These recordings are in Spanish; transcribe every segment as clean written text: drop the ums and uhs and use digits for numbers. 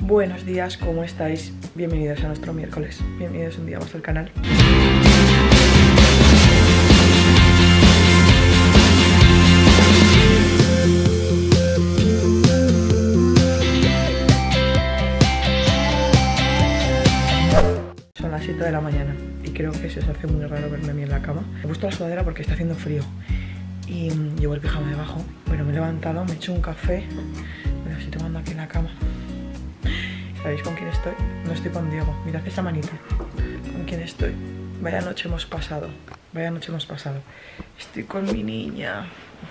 Buenos días, ¿cómo estáis? Bienvenidos a nuestro miércoles, bienvenidos un día más al canal. Son las 7 de la mañana y creo que se os hace muy raro verme a mí en la cama. Me he puesto la sudadera porque está haciendo frío y llevo el pijama debajo. Bueno, me he levantado, me he hecho un café, me lo estoy tomando aquí en la cama. ¿Sabéis con quién estoy? No estoy con Diego, mirad esa manita. ¿Con quién estoy? Vaya noche hemos pasado, vaya noche hemos pasado. Estoy con mi niña.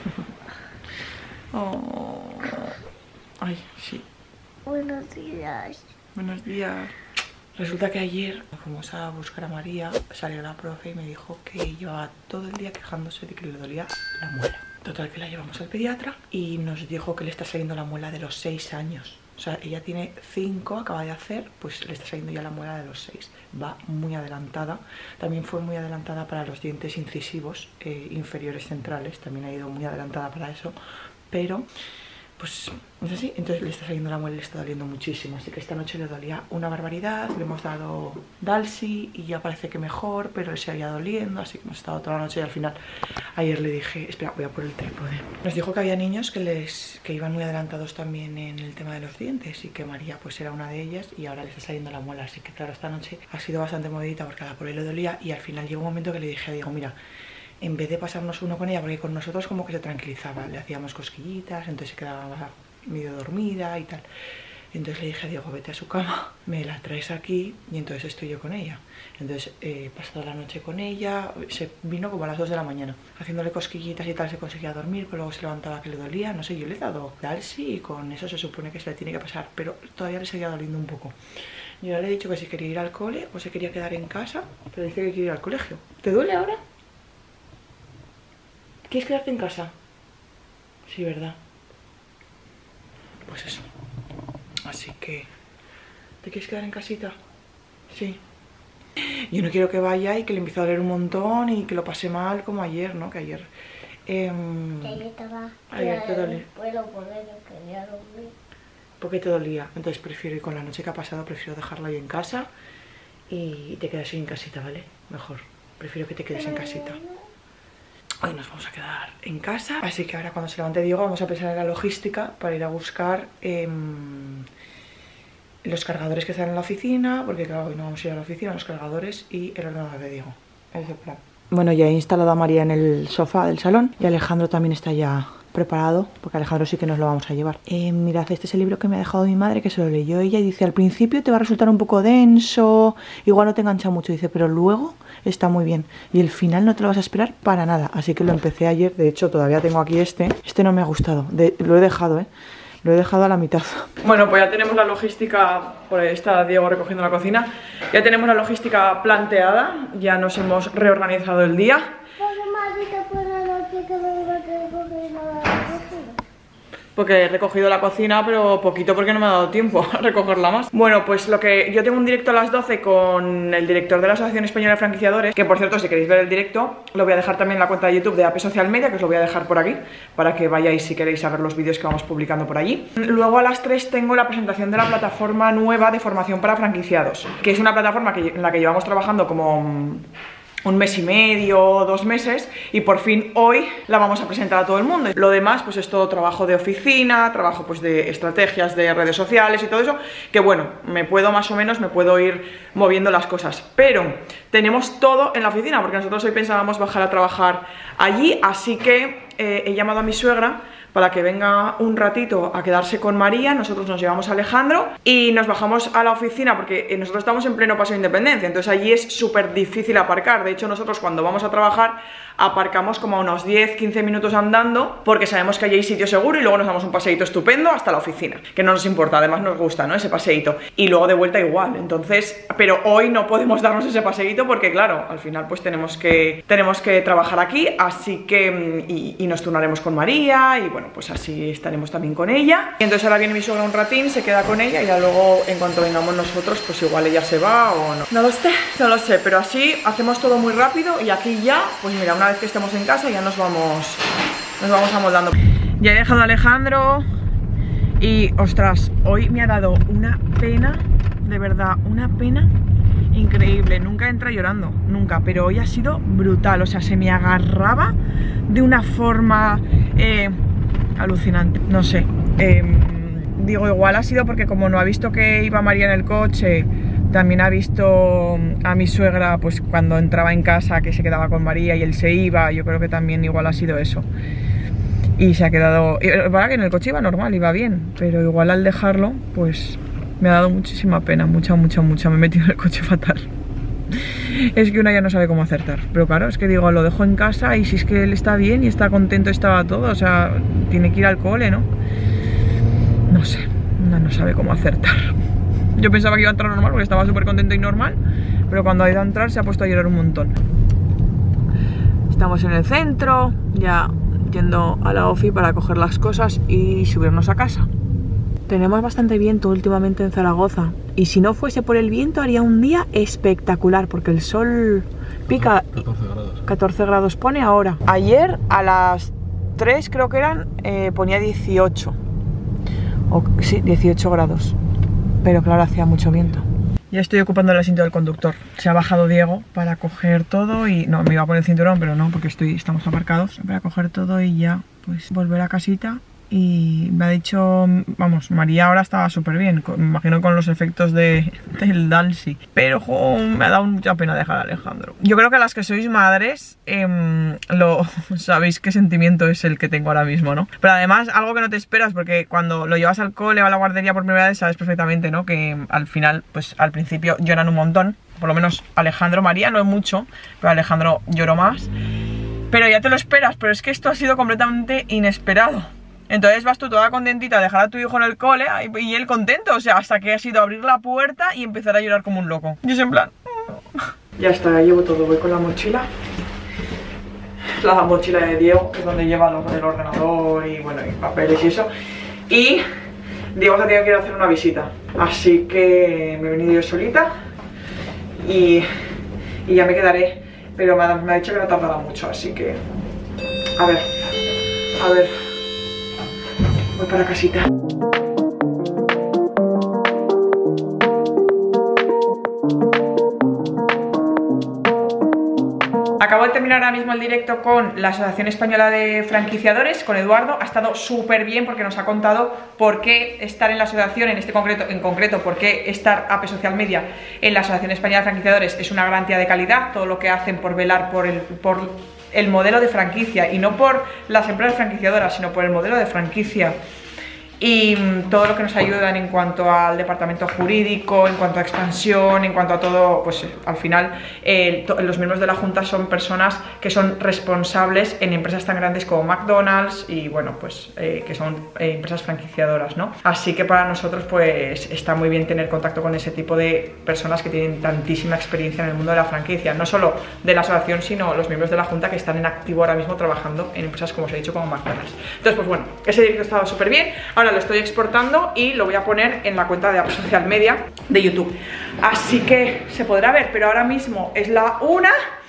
Oh. Ay, sí. Buenos días. Buenos días. Resulta que ayer fuimos a buscar a María, salió la profe y me dijo que llevaba todo el día quejándose de que le dolía la muela. Total, que la llevamos al pediatra y nos dijo que le está saliendo la muela de los 6 años. O sea, ella tiene 5, acaba de hacer, pues le está saliendo ya la muela de los 6. Va muy adelantada. También fue muy adelantada para los dientes incisivos inferiores centrales. También ha ido muy adelantada para eso. Pero, pues, es así. Entonces le está saliendo la muela y le está doliendo muchísimo. Así que esta noche le dolía una barbaridad. Le hemos dado Dalsi y ya parece que mejor, pero él se había doliendo. Así que hemos estado toda la noche y al final ayer le dije, espera, voy a por el trípode. Nos dijo que había niños que iban muy adelantados también en el tema de los dientes y que María pues era una de ellas y ahora le está saliendo la muela. Así que claro, esta noche ha sido bastante movidita porque a la por él le dolía y al final llegó un momento que le dije a Diego, mira, en vez de pasarnos uno con ella, porque con nosotros como que se tranquilizaba, le hacíamos cosquillitas, entonces se quedaba medio dormida y tal. Entonces le dije a Diego, vete a su cama, me la traes aquí y entonces estoy yo con ella. Entonces he pasado la noche con ella, se vino como a las 2 de la mañana, haciéndole cosquillitas y tal, se conseguía dormir, pero luego se levantaba que le dolía, no sé, yo le he dado Dalsi y con eso se supone que se le tiene que pasar, pero todavía le seguía doliendo un poco. Yo ya le he dicho que si quería ir al cole o se quería quedar en casa, pero dice que quiere ir al colegio. ¿Te duele ahora? ¿Quieres quedarte en casa? Sí, ¿verdad? Pues eso. Así que... ¿te quieres quedar en casita? Sí. Yo no quiero que vaya y que le empiece a doler un montón y que lo pase mal como ayer, ¿no? Que ayer... Que ayer estaba... ayer te dolía. Puedo poner, quería dormir. ¿Por qué te dolía? Entonces prefiero ir con la noche que ha pasado, prefiero dejarla ahí en casa y te quedas ahí en casita, ¿vale? Mejor. Prefiero que te quedes en casita. Hoy nos vamos a quedar en casa, así que ahora cuando se levante Diego vamos a pensar en la logística para ir a buscar los cargadores que están en la oficina, porque claro, hoy no vamos a ir a la oficina, los cargadores y el ordenador de Diego. Ese plan. Bueno, ya he instalado a María en el sofá del salón y Alejandro también está ya preparado, porque Alejandro sí que nos lo vamos a llevar. Mirad, este es el libro que me ha dejado mi madre, que se lo leyó ella y dice, al principio te va a resultar un poco denso, igual no te engancha mucho, dice, pero luego está muy bien y el final no te lo vas a esperar para nada, así que lo empecé ayer, de hecho todavía tengo aquí este no me ha gustado, lo he dejado, lo he dejado a la mitad. Bueno, pues ya tenemos la logística, por ahí está Diego recogiendo la cocina, ya tenemos la logística planteada, ya nos hemos reorganizado el día. Porque he recogido la cocina, pero poquito porque no me ha dado tiempo a recogerla más. Bueno, pues lo que yo tengo un directo a las 12 con el director de la Asociación Española de Franquiciadores, que por cierto, si queréis ver el directo, lo voy a dejar también en la cuenta de YouTube de AP Social Media, que os lo voy a dejar por aquí, para que vayáis si queréis a ver los vídeos que vamos publicando por allí. Luego a las 3 tengo la presentación de la plataforma nueva de formación para franquiciados, que es una plataforma en la que llevamos trabajando como... 1 mes y medio, 2 meses, y por fin hoy la vamos a presentar a todo el mundo. Lo demás pues es todo trabajo de oficina, trabajo pues de estrategias de redes sociales y todo eso, que bueno, me puedo ir moviendo las cosas, pero tenemos todo en la oficina, porque nosotros hoy pensábamos bajar a trabajar allí, así que he llamado a mi suegra para que venga un ratito a quedarse con María. Nosotros nos llevamos a Alejandro y nos bajamos a la oficina porque nosotros estamos en pleno Paseo de Independencia, entonces allí es súper difícil aparcar. De hecho, nosotros cuando vamos a trabajar aparcamos como a unos 10-15 minutos andando, porque sabemos que allí hay sitio seguro y luego nos damos un paseíto estupendo hasta la oficina, que no nos importa, además nos gusta, ¿no? Ese paseíto, y luego de vuelta igual. Entonces, pero hoy no podemos darnos ese paseíto porque claro, al final pues tenemos que trabajar aquí, así que y nos turnaremos con María y bueno, pues así estaremos también con ella. Y entonces ahora viene mi suegra un ratín, se queda con ella y ya luego en cuanto vengamos nosotros pues igual ella se va o no. No lo sé, pero así hacemos todo muy rápido y aquí ya, pues mira, una vez que estemos en casa ya nos vamos amoldando. Ya he dejado a Alejandro Y ostras, hoy me ha dado una pena, de verdad, una pena increíble. Nunca entra llorando, nunca, pero hoy ha sido brutal. O sea, se me agarraba de una forma alucinante, no sé. Digo, igual ha sido porque como no ha visto que iba María en el coche, también ha visto a mi suegra pues cuando entraba en casa que se quedaba con María y él se iba. Yo creo que también igual ha sido eso. Y se ha quedado... Para que en el coche iba normal, iba bien, pero igual al dejarlo pues me ha dado muchísima pena, mucha. Me he metido en el coche fatal. Es que una ya no sabe cómo acertar. Pero claro, es que digo, lo dejo en casa y si es que él está bien y está contento, estaba todo. O sea, tiene que ir al cole, ¿no? No sé, una no sabe cómo acertar. Yo pensaba que iba a entrar normal porque estaba súper contento y normal, pero cuando ha ido a entrar se ha puesto a llorar un montón. Estamos en el centro, ya yendo a la ofi para coger las cosas y subirnos a casa. Tenemos bastante viento últimamente en Zaragoza y si no fuese por el viento haría un día espectacular porque el sol pica. 14 grados. 14 grados pone ahora. Ayer a las 3 creo que eran, ponía 18. Sí, 18 grados. Pero claro, hacía mucho viento. Ya estoy ocupando el asiento del conductor. Se ha bajado Diego para coger todo y... No, me iba a poner el cinturón, pero no, porque estamos aparcados. Para coger todo y ya, pues volver a casita. Y me ha dicho, vamos, María ahora estaba súper bien, me imagino con los efectos del Dalsy. Pero jo, me ha dado mucha pena dejar a Alejandro. Yo creo que a las que sois madres, sabéis qué sentimiento es el que tengo ahora mismo, ¿no? Pero además, algo que no te esperas, porque cuando lo llevas al cole o a la guardería por primera vez, sabes perfectamente, ¿no? Que al final, pues al principio lloran un montón. Por lo menos Alejandro, María no es mucho, pero Alejandro lloró más. Pero ya te lo esperas, pero es que esto ha sido completamente inesperado. Entonces vas tú toda contentita a dejar a tu hijo en el cole y él contento, o sea, hasta que ha sido abrir la puerta y empezar a llorar como un loco. Y es en plan... Ya está, ya llevo todo, voy con la mochila. La mochila de Diego, que es donde lleva el ordenador y bueno, y papeles y eso. Y Diego se tiene que ir a hacer una visita. Así que me he venido yo solita y ya me quedaré. Pero me ha dicho que no tardará mucho, así que... A ver... Voy para casita. Acabo de terminar ahora mismo el directo con la Asociación Española de Franquiciadores, con Eduardo. Ha estado súper bien porque nos ha contado por qué estar en la asociación, en concreto, por qué estar AP Social Media en la Asociación Española de Franquiciadores es una garantía de calidad, todo lo que hacen por velar por el modelo de franquicia y no por las empresas franquiciadoras, sino por el modelo de franquicia. Y todo lo que nos ayudan en cuanto al departamento jurídico, en cuanto a expansión, en cuanto a todo, pues al final los miembros de la Junta son personas que son responsables en empresas tan grandes como McDonald's y bueno, pues que son empresas franquiciadoras, ¿no? Así que para nosotros pues está muy bien tener contacto con ese tipo de personas que tienen tantísima experiencia en el mundo de la franquicia, no solo de la asociación, sino los miembros de la Junta que están en activo ahora mismo trabajando en empresas, como os he dicho, como McDonald's. Entonces, pues bueno, ese directo ha estado súper bien. Ahora lo estoy exportando y lo voy a poner en la cuenta de AP Social Media de YouTube, así que se podrá ver, pero ahora mismo es la 1.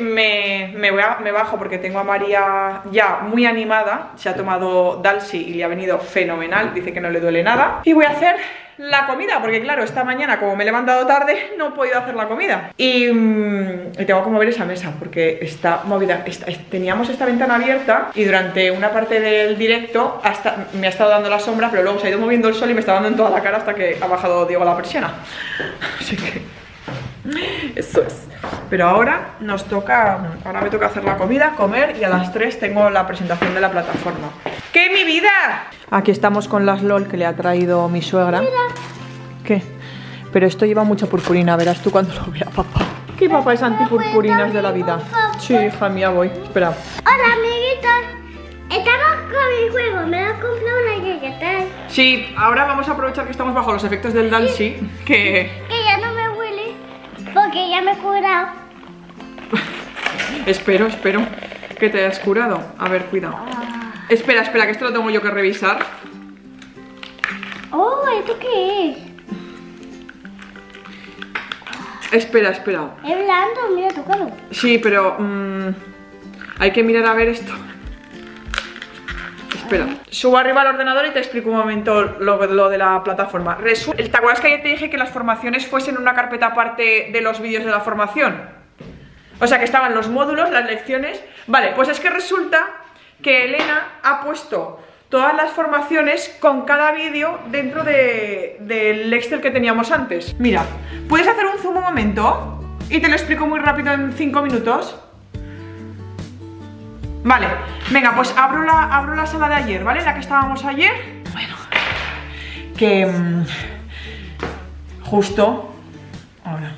Me bajo porque tengo a María ya muy animada, se ha tomado Dalsy y le ha venido fenomenal, dice que no le duele nada, y voy a hacer la comida, porque claro, esta mañana como me he levantado tarde no he podido hacer la comida y tengo que mover esa mesa porque está movida. Teníamos esta ventana abierta y durante una parte del directo me ha estado dando la sombra, pero luego se ha ido moviendo el sol y me está dando en toda la cara hasta que ha bajado Diego la persiana, así que eso es. Pero ahora me toca hacer la comida, comer, y a las 3 tengo la presentación de la plataforma. ¡Qué mi vida! Aquí estamos con las LOL que le ha traído mi suegra. Mira. ¿Qué? Pero esto lleva mucha purpurina, verás tú cuando lo vea papá. ¿Qué papá es antipurpurinas de la vida? Sí, hija mía, voy. Espera. Hola, amiguitos. Estamos con mi juego. Me lo comprado una galleta. Sí, ahora vamos a aprovechar que estamos bajo los efectos del Dalsy. Que ya no me huele porque ya me he curado. Espero que te hayas curado. A ver, cuidado. Espera, que esto lo tengo yo que revisar. Oh, ¿esto qué es? Espera. Es blando, mira, tócalo. Sí, pero hay que mirar a ver esto. espera. Subo arriba al ordenador y te explico un momento lo de la plataforma. ¿Te acuerdas que ayer te dije que las formaciones fuesen una carpeta aparte de los vídeos de la formación? O sea, que estaban los módulos, las lecciones. Vale, pues es que resulta que Elena ha puesto todas las formaciones con cada vídeo dentro del Excel que teníamos antes. Mira, ¿puedes hacer un zoom un momento? Y te lo explico muy rápido en 5 minutos. Vale, venga, pues abro la sala de ayer, ¿vale? La que estábamos ayer. Bueno, que justo ahora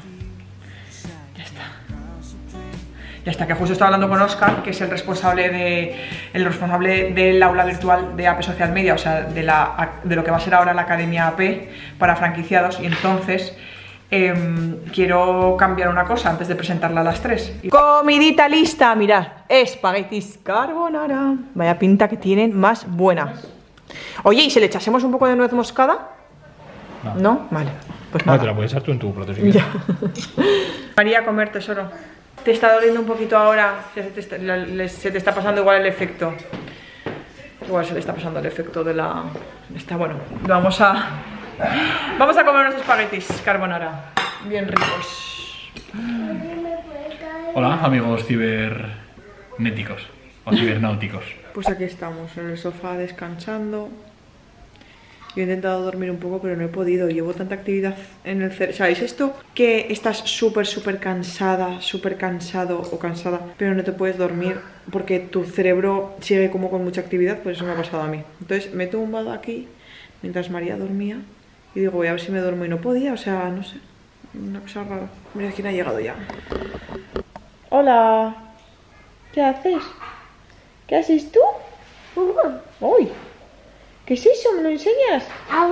ya está, que justo estaba hablando con Óscar, que es el responsable del aula virtual de AP Social Media, o sea, de lo que va a ser ahora la Academia AP para franquiciados, y entonces quiero cambiar una cosa antes de presentarla a las 3. Comidita lista, mirad, espaguetis carbonara. Vaya pinta que tienen, más buena. Oye, ¿y si le echásemos un poco de nuez moscada? No. ¿No? Vale, pues nada. No, te la puedes echar tú en tu plato si quieres. María, a comer, tesoro. ¿Te está doliendo un poquito ahora? Se te está pasando igual el efecto. Igual se le está pasando el efecto de la... Bueno, vamos a comer unos espaguetis carbonara. Bien ricos. Hola, amigos cibernéticos o cibernáuticos. Pues aquí estamos, en el sofá descansando. Yo he intentado dormir un poco, pero no he podido. Llevo tanta actividad en el cerebro. ¿Sabéis esto? Que estás súper cansada, súper cansado o cansada, pero no te puedes dormir porque tu cerebro sigue como con mucha actividad. Pues eso me ha pasado a mí. Entonces me he tumbado aquí mientras María dormía y digo, voy a ver si me duermo, y no podía. O sea, no sé, una cosa rara. Mira quién ha llegado ya. Hola. ¿Qué haces? ¿Qué haces tú? Uy. ¿Qué es eso? ¿Me lo enseñas?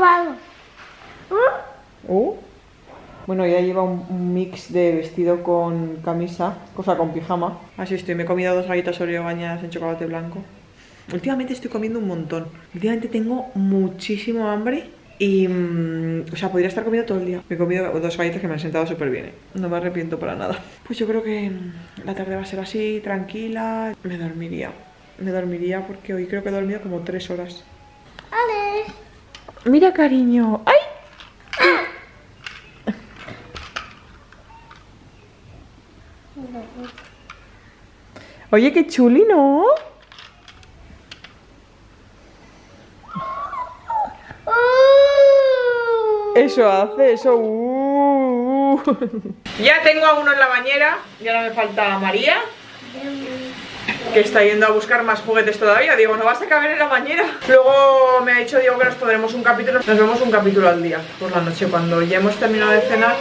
Bueno, ya lleva un mix de vestido con camisa, cosa con pijama. Así estoy, me he comido 2 galletas Oreo bañadas en chocolate blanco. Últimamente estoy comiendo un montón. Últimamente tengo muchísimo hambre y... o sea, podría estar comiendo todo el día. Me he comido 2 galletas que me han sentado súper bien, ¿eh? No me arrepiento para nada. Pues yo creo que la tarde va a ser así, tranquila. Me dormiría porque hoy creo que he dormido como 3 horas. Ale. Mira, cariño. ¡Ay! Oye, qué chuli, ¿no? Eso hace, eso. Ya tengo a uno en la bañera. Y ahora me falta María, que está yendo a buscar más juguetes todavía. Digo, no vas a caber en la bañera. Luego me ha dicho Diego que nos pondremos un capítulo. Nos vemos un capítulo al día por la noche, cuando ya hemos terminado de cenar.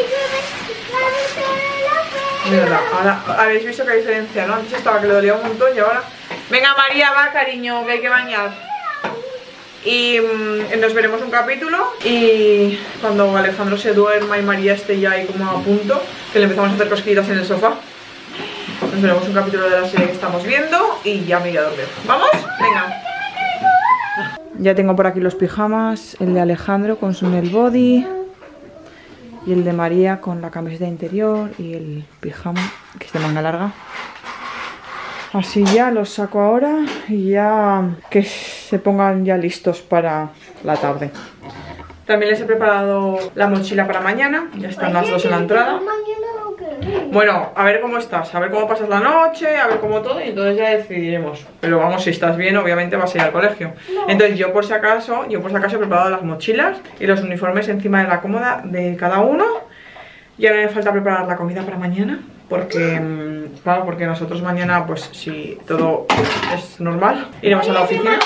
Mira, ahora habéis visto que hay diferencia, ¿no? Antes estaba que le dolía un montón y ahora... Venga, María, va, cariño, que hay que bañar. Y nos veremos un capítulo. Y cuando Alejandro se duerma y María esté ya ahí como a punto, que le empezamos a hacer cosquillitas en el sofá, nos veremos un capítulo de la serie que estamos viendo y ya me iré a dormir. ¿Vamos? Venga. Ya tengo por aquí los pijamas. El de Alejandro con su nail body y el de María con la camiseta interior y el pijama que es de manga larga. Así ya los saco ahora y ya que se pongan ya listos para la tarde. También les he preparado la mochila para mañana. Ya están las 2 en la entrada. Bueno, a ver cómo estás, a ver cómo pasas la noche, a ver cómo todo, y entonces ya decidiremos. Pero vamos, si estás bien, obviamente vas a ir al colegio. Entonces yo por si acaso he preparado las mochilas y los uniformes encima de la cómoda de cada uno. Y ahora me falta preparar la comida para mañana, porque, claro, porque nosotros mañana, pues si todo es normal, iremos a la oficina.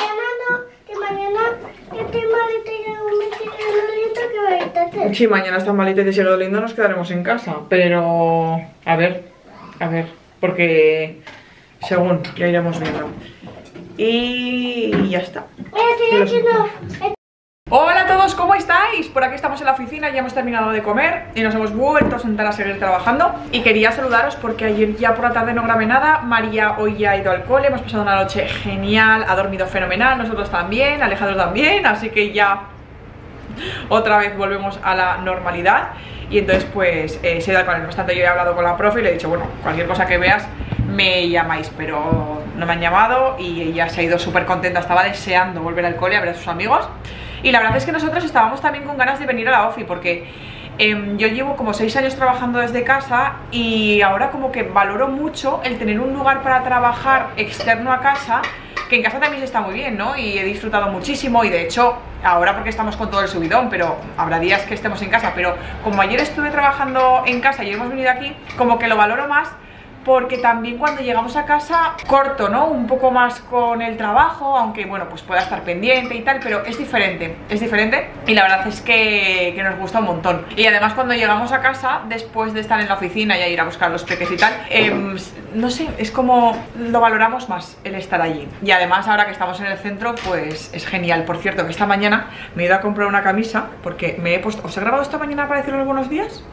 Si mañana está malita y te sigue doliendo, nos quedaremos en casa. Pero, a ver, porque según, ya iremos viendo. Y ya está. Hola a todos, ¿cómo estáis? Por aquí estamos en la oficina, ya hemos terminado de comer y nos hemos vuelto a sentar a seguir trabajando. Y quería saludaros porque ayer ya por la tarde no grabé nada. María hoy ya ha ido al cole, hemos pasado una noche genial, ha dormido fenomenal, nosotros también, Alejandro también, así que ya otra vez volvemos a la normalidad. Y entonces pues se da con él bastante. Yo he hablado con la profe y le he dicho, bueno, cualquier cosa que veas me llamáis, pero no me han llamado y ella se ha ido súper contenta, estaba deseando volver al cole a ver a sus amigos. Y la verdad es que nosotros estábamos también con ganas de venir a la OFI porque yo llevo como 6 años trabajando desde casa y ahora como que valoro mucho el tener un lugar para trabajar externo a casa, que en casa también se está muy bien, ¿no? Y he disfrutado muchísimo y de hecho ahora porque estamos con todo el subidón, pero habrá días que estemos en casa, pero como ayer estuve trabajando en casa y hemos venido aquí, como que lo valoro más. Porque también cuando llegamos a casa corto, ¿no? Un poco más con el trabajo, aunque bueno, pues pueda estar pendiente y tal, pero es diferente y la verdad es que nos gusta un montón. Y además cuando llegamos a casa, después de estar en la oficina y a ir a buscar los peques y tal, no sé, es como lo valoramos más el estar allí. Y además ahora que estamos en el centro, pues es genial. Por cierto, que esta mañana me he ido a comprar una camisa porque me he puesto... ¿Os he grabado esta mañana para deciros buenos días?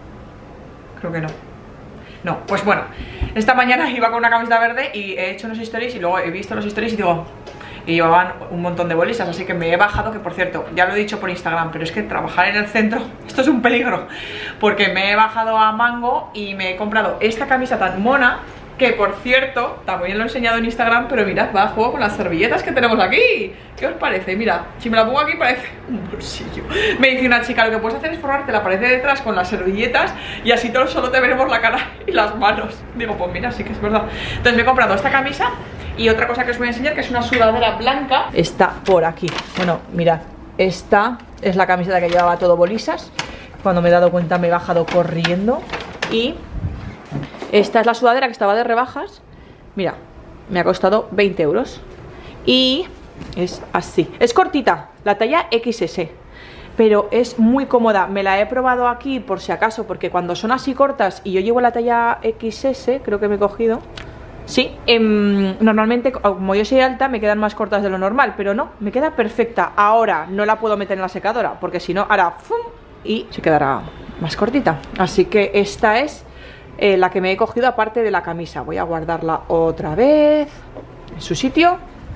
Creo que no. No, pues bueno, esta mañana iba con una camiseta verde y he hecho unos stories y luego he visto los stories y digo... Y llevaban un montón de bolisas, así que me he bajado, que por cierto, ya lo he dicho por Instagram, pero es que trabajar en el centro, esto es un peligro. Porque me he bajado a Mango y me he comprado esta camisa tan mona, que por cierto, también lo he enseñado en Instagram, pero mirad, va a juego con las servilletas que tenemos aquí. ¿Qué os parece? Mirad, si me la pongo aquí parece un bolsillo. Me dice una chica, lo que puedes hacer es forrarte la pared de detrás con las servilletas y así todos solo te veremos la cara y las manos. Digo, pues mira, sí que es verdad. Entonces me he comprado esta camisa y otra cosa que os voy a enseñar, que es una sudadera blanca. Está por aquí. Bueno, mirad, esta es la camiseta que llevaba todo bolisas. Cuando me he dado cuenta me he bajado corriendo y... esta es la sudadera que estaba de rebajas. Mira, me ha costado 20 euros. Y es así. Es cortita, la talla XS, pero es muy cómoda. Me la he probado aquí por si acaso, porque cuando son así cortas y yo llevo la talla XS, creo que me he cogido. Sí, normalmente como yo soy alta me quedan más cortas de lo normal, pero no, me queda perfecta. Ahora no la puedo meter en la secadora, porque si no hará ¡fum! Y se quedará más cortita. Así que esta es... la que me he cogido aparte de la camisa. Voy a guardarla otra vez en su sitio.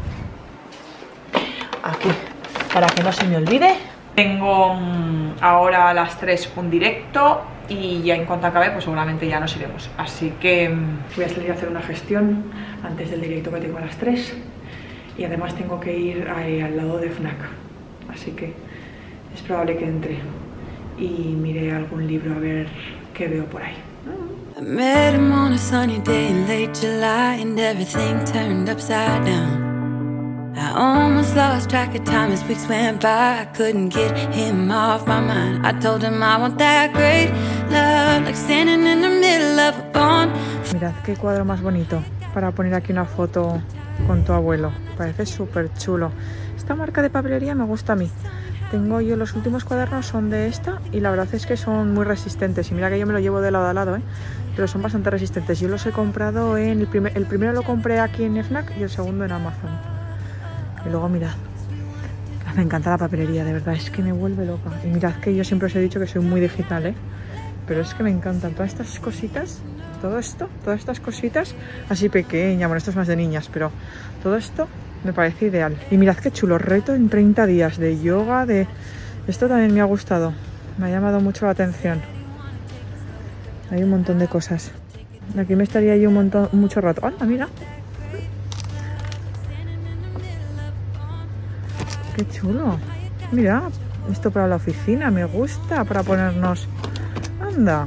Aquí, para que no se me olvide. Tengo ahora a las 3 un directo y ya en cuanto acabe pues seguramente ya nos iremos. Así que voy a salir a hacer una gestión antes del directo que tengo a las 3. Y además tengo que ir al lado de FNAC. Así que es probable que entre y mire algún libro a ver qué veo por ahí. I met him on a sunny day in late July and everything turned upside down. I almost lost track of time as weeks went by. I couldn't get him off my mind. I told him I want that great love, like standing in the middle of a pond. Mirad qué cuadro más bonito para poner aquí una foto con tu abuelo. Parece súper chulo. Esta marca de papelería me gusta a mí. Tengo yo, los últimos cuadernos son de esta y la verdad es que son muy resistentes. Y mira que yo me lo llevo de lado a lado, pero son bastante resistentes. Yo los he comprado en... El primero lo compré aquí en FNAC y el segundo en Amazon. Y luego mirad, me encanta la papelería, de verdad, es que me vuelve loca. Y mirad que yo siempre os he dicho que soy muy digital, pero es que me encantan todas estas cositas, todo esto, todas estas cositas así pequeñas. Bueno, esto es más de niñas, pero todo esto me parece ideal. Y mirad qué chulo, reto en 30 días de yoga, de... Esto también me ha gustado, me ha llamado mucho la atención. Hay un montón de cosas. Aquí me estaría yo mucho rato. ¡Anda, mira! ¡Qué chulo! Mira, esto para la oficina, me gusta, para ponernos... ¡Anda!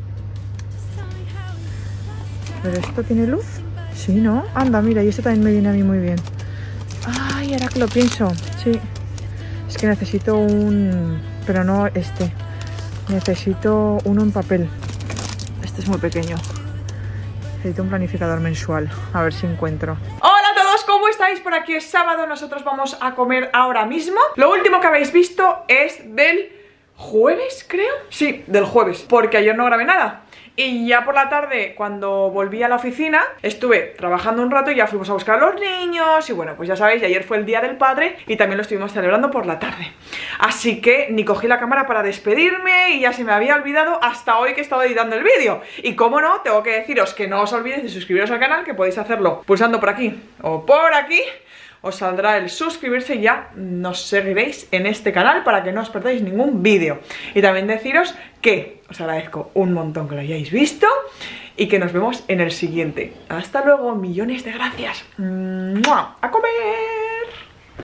¿Pero esto tiene luz? Sí, ¿no? Anda, mira, y esto también me viene a mí muy bien. ¡Ay, ahora que lo pienso! Sí. Es que necesito un... Pero no este. Necesito uno en papel. Este es muy pequeño. Necesito un planificador mensual. A ver si encuentro. ¡Hola a todos! ¿Cómo estáis? Por aquí es sábado. Nosotros vamos a comer ahora mismo. Lo último que habéis visto es del jueves, creo. Sí, del jueves. Porque ayer no grabé nada. Y ya por la tarde, cuando volví a la oficina, estuve trabajando un rato y ya fuimos a buscar a los niños. Y bueno, pues ya sabéis, ayer fue el Día del Padre y también lo estuvimos celebrando por la tarde. Así que ni cogí la cámara para despedirme y ya se me había olvidado hasta hoy que estaba editando el vídeo. Y como no, tengo que deciros que no os olvidéis de suscribiros al canal, que podéis hacerlo pulsando por aquí o por aquí. os saldrá el suscribirse y ya nos seguiréis en este canal para que no os perdáis ningún vídeo. Y también deciros que os agradezco un montón que lo hayáis visto y que nos vemos en el siguiente. Hasta luego, millones de gracias. ¡Mua! ¡A comer!